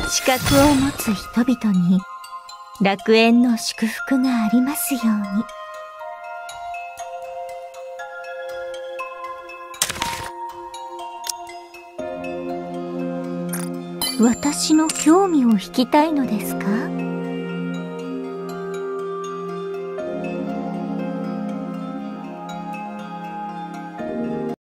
資格を持つ人々に楽園の祝福がありますように。私の興味を引きたいのですか？